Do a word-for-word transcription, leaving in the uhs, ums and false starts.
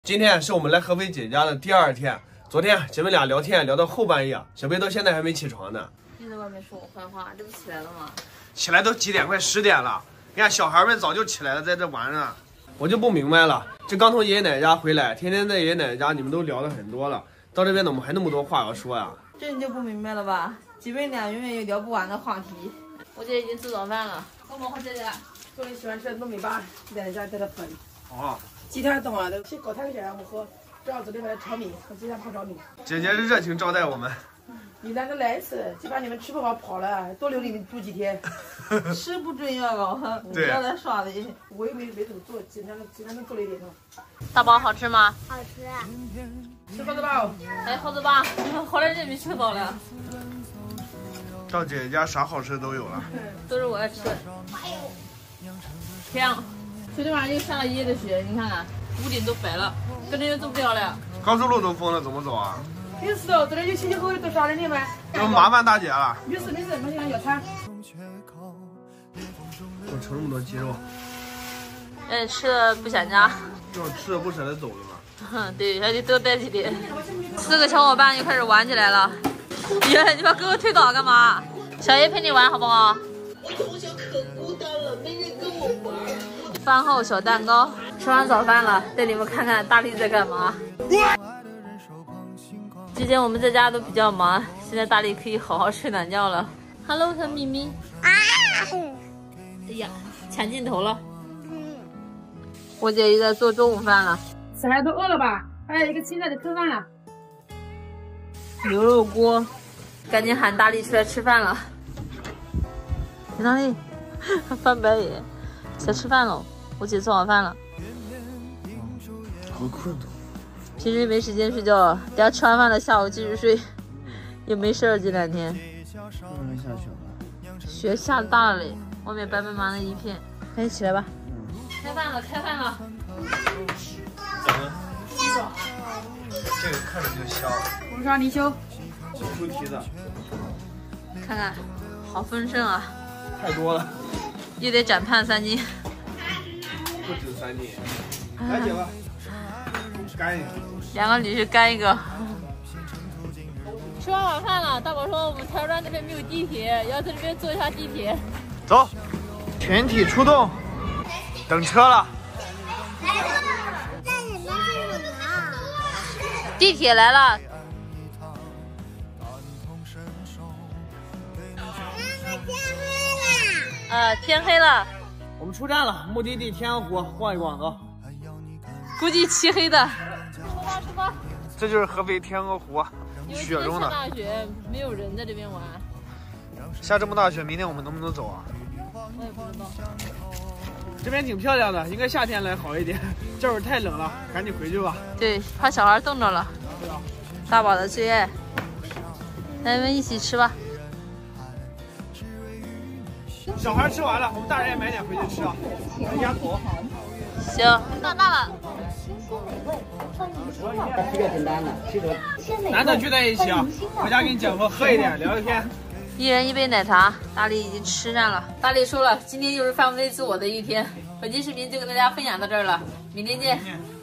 今天是我们来合肥姐家的第二天。昨天姐妹俩聊天聊到后半夜，小贝到现在还没起床呢。 你在外面说我坏话，这不起来了吗？ 起来都几点？快十点了。你看小孩们早就起来了，在这玩呢。我就不明白了，这刚从爷爷奶奶家回来，天天在爷爷奶奶家你们都聊了很多了，到这边怎么还那么多话要说呀？ 这你就不明白了吧？姐妹俩永远有聊不完的话题。我姐已经做早饭了，帮忙换姐姐。 做你喜欢吃的糯米粑，奶奶家带的粉。 哦。 鸡汤冻了，都先搞汤给让我喝。正好昨天买的炒米，我今天泡炒米。 姐姐是热情招待我们。 你难得来一次，就把你们吃不饱跑了，多留你们住几天。 吃不准要搞，不要来耍的。 我又没没怎么做，简单的简单的做了一点。 大宝好吃吗？ 好吃。 吃好子饱。 哎，好子饱，后来这没吃饱了。 到姐姐家啥好吃的都有了， 都是我爱吃的。香。昨天晚上又下了一夜的雪，你看看，屋顶都白了，根本就走不了了。 高速路都封了，怎么走啊？ 没事哦，这里有前前后后都啥人的嘛？ 都麻烦大姐了。 没事没事，我想要餐。 我盛那么多鸡肉。 哎，吃的不想家。 这种吃的不舍得走的嘛。 哼，对，还得多带几点。四个小伙伴就开始玩起来了。耶，你把哥哥推倒干嘛？小爷陪你玩好不好？我从小可孤单了，没人跟我玩。饭后小蛋糕，吃完早饭了，带你们看看大力在干嘛。之前我们在家都比较忙，现在大力可以好好睡懒觉了。Hello， 小咪咪。啊！哎呀，抢镜头了。嗯。我姐又在做中午饭了。 小孩都饿了吧？还有一个青菜的吃饭了。 牛肉锅，赶紧喊大力出来吃饭了。大力，翻白眼，想吃饭喽。我姐做好饭了。 好困的。 平时没时间睡觉，等下吃完饭了下午继续睡，也没事儿这两天。 外面下雪了。 雪下大了嘞，外面白茫茫的一片。赶紧起来吧。嗯。开饭了，开饭了。 这个看着就香。 红烧泥鳅。 猪蹄子。 看看，好丰盛啊！ 太多了。 又得长胖三斤。 不止三斤。来姐吧。干一个。 两个女婿干一个。吃完晚饭了，大宝说我们台湾那边没有地铁，要在这边坐一下地铁。 走，全体出动，等车了。 在里面是什么？ 地铁来了。 妈妈天黑了。 呃，天黑了。 我们出站了，目的地天鹅湖，逛一逛，走。 估计漆黑的。出发出发。 这就是合肥天鹅湖，雪中的。 大雪，没有人在这边玩。 下这么大雪，明天我们能不能走啊？ 我也不知道。 这边挺漂亮的，应该夏天来好一点。这会儿太冷了，赶紧回去吧。 对，怕小孩冻着了。大宝的最爱。来，我们一起吃吧。 小孩吃完了，我们大人也买点回去吃啊。鸭头。 行，到大了。 这个很难的，其实难得聚在一起啊，回家给你讲课，喝一点，聊聊天。 一人一杯奶茶，大力已经吃上了。大力说了，今天又是放飞自我的一天。本期视频就跟大家分享到这儿了，明天见。